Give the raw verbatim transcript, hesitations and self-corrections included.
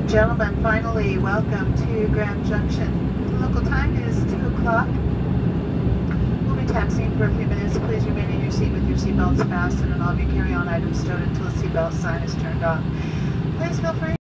and gentlemen, finally, welcome to Grand Junction. The local time is two o'clock. We'll be taxiing for a few minutes. Please remain in your seat with your seatbelts fastened and all of your carry-on items stowed until the seatbelt sign is turned off. Please feel free